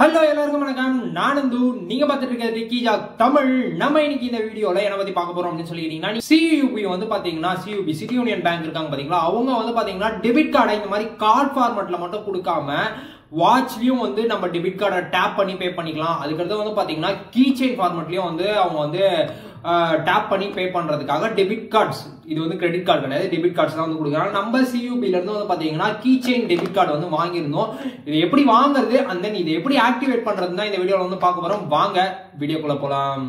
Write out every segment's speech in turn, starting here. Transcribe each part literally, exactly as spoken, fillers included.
Hello எல்லாருக்கும் வணக்கம். நான் நந்து. நீங்க பார்த்துட்டு இருக்கிறது கீஜா தமிழ். நம்ம இன்னைக்கு இந்த வீடியோல என்ன பத்தி பார்க்க போறோம் அப்படின்னு சொல்லிட்டீங்கன்னா, சியூபி வந்து பாத்தீங்கன்னா சியூபி சிட்டி யூனியன் பேங்க் இருக்காங்க பாத்தீங்களா, அவங்க வந்து பாத்தீங்கன்னா டெபிட் கார்டை இந்த மாதிரி கார்டு ஃபார்மேட்ல மட்டும் கொடுக்காம வாட்ச்லயும் வந்து நம்ம டெபிட் கார்டை டேப் பண்ணி பே பண்ணிக்கலாம். அதுக்கடுத்து வந்து பாத்தீங்கன்னா கீ செயின் ஃபார்மேட்லயும் வந்து அவங்க வந்து டேப் பண்ணி பே பண்றதுக்காக டெபிட் கார்ட்ஸ், இது வந்து கிரெடிட் கார்டு கிடையாது, டெபிட் கார்ட்ஸ் தான் வந்து கொடுக்குறாங்க. நம்ம சியூபில இருந்து வந்து பாத்தீங்கன்னா கீ செயின் டெபிட் கார்டு வந்து வாங்கியிருந்தோம். இது எப்படி வாங்குறது அண்ட் தென் இது எப்படி ஆக்டிவேட் பண்றது தான் இந்த வீடியோல வந்து பார்க்க போறோம். வாங்க வீடியோக்குள்ள போலாம்.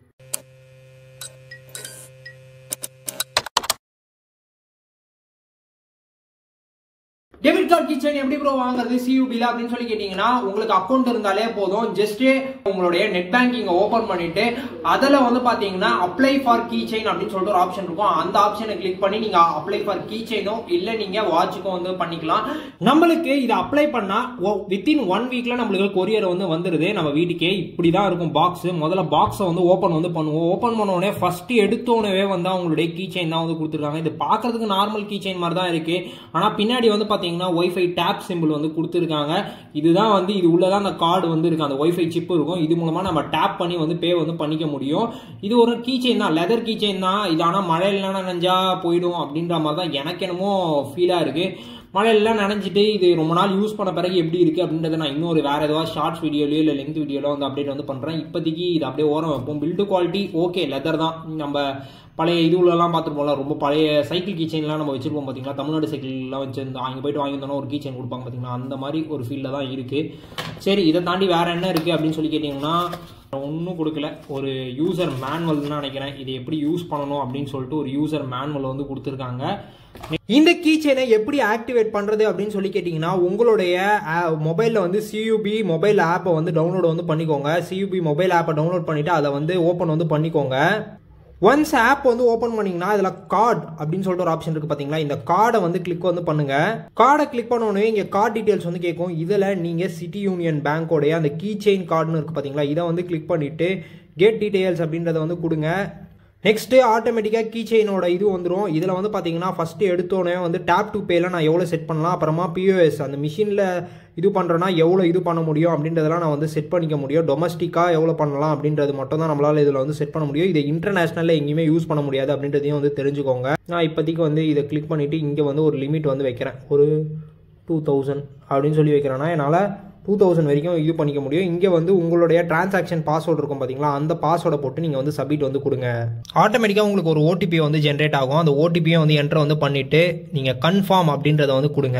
டெபிட் கார்டு கீ செயின் எப்படி ப்ரோ வாங்குறது சியூபில அப்படின்னு சொல்லி கேட்டீங்கன்னா, உங்களுக்கு அக்கௌண்ட் இருந்தாலே போதும். ஜஸ்ட் உங்களுடைய நெட் பேங்கிங் ஓபன் பண்ணிட்டு அதுல வந்து பாத்தீங்கன்னா அப்ளை ஃபார் கீ செயின் அப்படின்னு சொல்லிட்டு ஒரு ஆப்ஷன் இருக்கும். அந்த ஆப்ஷனை கிளிக் பண்ணி நீங்க அப்ளை ஃபார் கீ செயினும் இல்ல நீங்க வாட்சுக்கும் வந்து பண்ணிக்கலாம். நம்மளுக்கு இதை அப்ளை பண்ணா வித்தின் ஒன் வீக்ல நம்மளுக்கு கொரியர் வந்து வந்துருது நம்ம வீட்டுக்கே. இப்படிதான் இருக்கும் பாக்ஸ். முதல்ல பாக்ஸை வந்து ஓபன் வந்து பண்ணுவோம். ஓபன் பண்ண உடனே ஃபர்ஸ்ட் எடுத்தோடனே வந்து அவங்களுடைய கீ செயின் தான் வந்து கொடுத்துருக்காங்க. இது பாக்குறதுக்கு நார்மல் கீ செயின் மாதிரி தான் இருக்கு. ஆனா பின்னாடி வந்து பாத்தீங்கன்னா வைஃபை டேப் சிம்பிள் வந்து கொடுத்துருக்காங்க. இதுதான் வந்து இது உள்ளதான் அந்த கார்டு வந்து இருக்கு, அந்த வைஃபை சிப் இருக்கும். இது மூலமா நம்ம டேப் பண்ணி வந்து பே வந்து பண்ணிக்க முடியும். இது ஒரு கீ செயின் தான், லெதர் கீ செயின் தான். இது ஆனா மழையில நனைஞ்சா போயிடும் அப்படின்ற மாதிரி தான் எனக்கு என்னமோ ஃபீலா இருக்கு. மழையெல்லாம் நினைஞ்சிட்டு இது ரொம்ப நாள் யூஸ் பண்ண பிறகு எப்படி இருக்கு அப்படின்றத நான் இன்னொரு வேற ஏதாவது ஷார்ட்ஸ் வீடியோலயோ இல்லை லென்த் வீடியோல வந்து அப்டேட் வந்து பண்றேன். இப்போதைக்கு இது அப்படியே ஓரம் வைப்போம். பில்டு குவாலிட்டி ஓகே, லெதர் தான். நம்ம பழைய இதுலாம் பார்த்துருப்போம்ல, ரொம்ப பழைய சைக்கிள் கீ செயின்லாம் நம்ம வச்சிருப்போம் பார்த்தீங்களா, தமிழ்நாடு சைக்கிள்லாம் வச்சிருந்தோம். அங்கே போயிட்டு வாங்கியிருந்தோம்னா ஒரு கீ செயின் கொடுப்பாங்க பார்த்தீங்களா, அந்த மாதிரி ஒரு ஃபீல்டில் தான் இருக்கு. சரி, இதை தாண்டி வேற என்ன இருக்கு அப்படின்னு சொல்லி கேட்டிங்கன்னா, ஒன்றும் கொடுக்கல. ஒரு யூசர் மேனுவல் தான் நினைக்கிறேன். இதை எப்படி யூஸ் பண்ணணும் அப்படின்னு சொல்லிட்டு ஒரு யூசர் மேனுவல் வந்து கொடுத்துருக்காங்க. இந்த கீ செயினை எப்படி ஆக்டிவேட் பண்றது அப்படின்னு சொல்லி கேட்டீங்கன்னா, உங்களுடைய மொபைல்ல வந்து சியூபி மொபைல் ஆப்பை வந்து டவுன்லோட் வந்து பண்ணிக்கோங்க. சியூபி மொபைல் ஆப்பை டவுன்லோட் பண்ணிட்டு அதை வந்து ஓப்பன் வந்து பண்ணிக்கோங்க. ஒன்ஸ் ஆப் வந்து ஓப்பன் பண்ணீங்கன்னா இதுல கார்டு அப்படின்னு சொல்லிட்டு ஒரு ஆப்ஷன் இருக்கு பாத்தீங்களா, இந்த கார்டை வந்து கிளிக் வந்து பண்ணுங்க. கார்டை கிளிக் பண்ண உடனே இங்க கார்டு டீடைல்ஸ் வந்து கேட்கும். இதுல நீங்க சிட்டி யூனியன் பேங்கோடைய அந்த கீ செயின் கார்டுன்னு இருக்கு பாத்தீங்களா, இதை வந்து கிளிக் பண்ணிட்டு கெட் டீடைல்ஸ் அப்படின்றத வந்து கொடுங்க. நெக்ஸ்ட் ஆட்டோமேட்டிக்காக கீ செயினோட இது வந்துடும். இதில் வந்து பார்த்தீங்கன்னா ஃபஸ்ட்டு எடுத்தோடனே வந்து டேப் டு பேல நான் எவ்வளோ செட் பண்ணலாம், அப்புறமா பிஓஎஸ் அந்த மிஷினில் இது பண்ணுறேன்னா எவ்வளோ இது பண்ண முடியும் அப்படின்றதெல்லாம் நான் வந்து செட் பண்ணிக்க முடியும். டொமஸ்டிக்காக எவ்வளோ பண்ணலாம் அப்படின்றது மட்டும் தான் நம்மளால் இதில் வந்து செட் பண்ண முடியும். இதை இன்டர்நேஷ்னலில் எங்கேயுமே யூஸ் பண்ண முடியாது அப்படின்றதையும் வந்து தெரிஞ்சுக்கோங்க. நான் இப்போதைக்கு வந்து இதை கிளிக் பண்ணிவிட்டு இங்கே வந்து ஒரு லிமிட் வந்து வைக்கிறேன். ஒரு டூ தௌசண்ட் அப்படின்னு சொல்லி வைக்கிறேன்னா என்னால் டூ தௌசண்ட் வரைக்கும் இது பண்ணிக்க முடியும். இங்கே வந்து உங்களுடைய டிரான்சாக்ஷன் பாஸ்வேர்டு இருக்கும் பார்த்தீங்களா, அந்த பாஸ்வேர்டை போட்டு நீங்கள் வந்து சப்மிட் வந்து கொடுங்க. ஆட்டோமேட்டிக்காக உங்களுக்கு ஒரு ஓடிபி வந்து ஜென்ரேட் ஆகும். அந்த ஓடிபியை வந்து என்டர் வந்து பண்ணிவிட்டு நீங்கள் கன்ஃபார்ம் அப்படின்றத வந்து கொடுங்க.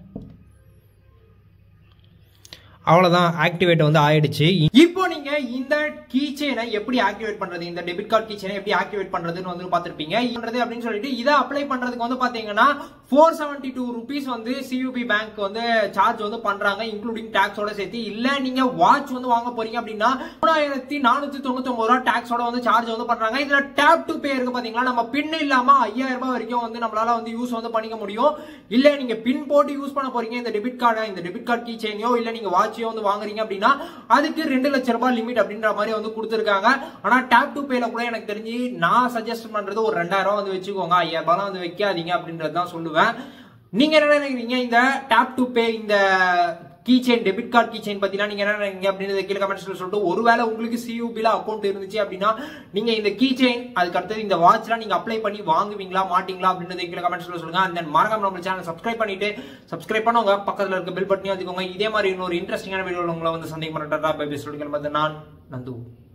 அவ்வளோதான், ஆக்டிவேட் வந்து ஆயிடுச்சு. இப்போ நீங்க இந்த கீ செயினை எப்படி ஆக்டிவேட் பண்றது, இந்த டெபிட் கார்டு கீ செயினை எப்படி ஆக்டிவேட் பண்றதுன்னு வந்து பார்த்திருப்பீங்க. அப்படின்னு சொல்லிட்டு இதை அப்ளை பண்றதுக்கு வந்து பாத்தீங்கன்னா ஃபோர் செவன்டி டூ ருபீஸ் வந்து சியூபி பேங்க் வந்து சார்ஜ் வந்து பண்றாங்க, இன்க்ளூடிங் டாக்ஸோட சேர்த்து. இல்ல நீங்க வாட்ச் வந்து வாங்க போறீங்க அப்படின்னா மூணாயிரத்தி நானூத்தி தொண்ணூத்தி ஒன்பது ரூபாய் டாக்ஸோட வந்து சார்ஜ் வந்து பண்றாங்க. இதுல டேப் டு பே இருக்கு பாத்தீங்களா, நம்ம பின் இல்லாம ஐயாயிரம் ரூபாய் வரைக்கும் வந்து நம்மளால வந்து யூஸ் வந்து பண்ணிக்க முடியும். இல்ல நீங்க பின் போட்டு யூஸ் பண்ண போறீங்க இந்த டெபிட் கார்டை, இந்த டெபிட் கார்டு கீ செயினையோ இல்ல நீங்க வாட்ச் வந்து வாங்குறீங்க அப்படின்னா அதுக்கு ரெண்டு லட்சம் ரூபாய் லிமிட் அப்படின்ற மாதிரி வந்து கொடுத்திருக்காங்க. ஆனா டேப் டு பேல கூட எனக்கு தெரிஞ்சு நான் சஜஸ்ட் பண்றது ஒரு ரெண்டாயிரம் ரூபாய் வந்து வச்சுக்கோங்க, ஐயாயிரம் ரூபாய் வந்து வைக்காதீங்க அப்படின்றது தான் சொல்லுவேன். நீங்க என்ன நினைக்கிறீங்க இந்த டேப் டு பே இந்த key chain debit card key chain பத்தினா நீங்க என்ன நினைக்கிறீங்க அப்படின்றது கீழே கமெண்ட்ஸ்ல சொல்லிட்டு, ஒருவேளை உங்களுக்கு சியூபில அக்கௌண்ட் இருந்துச்சு அப்படின்னா நீங்க இந்த கீ செயின் அதுக்கு அடுத்தது இந்த வாட்ச்லாம் நீங்க அப்ளை பண்ணி வாங்குவீங்களா மாட்டீங்களா அப்படின்றது கீழே கமெண்ட்ஸ்ல சொல்லுங்க. அந்த மறக்காம நம்ம சேனல் சப்ஸ்கிரைப் பண்ணிட்டு சப்ஸ்கிரைப் பண்ணுங்க, பக்கத்துல இருக்க பெல் பட்டனையும் வச்சுக்கோங்க. இதே மாதிரி இன்னொரு இன்ட்ரெஸ்டிங்கான வீடியோல உங்களை வந்து சந்தேகம் பண்ணட்டா பை பை சொல்லிக்கிறேன். நான் நந்து.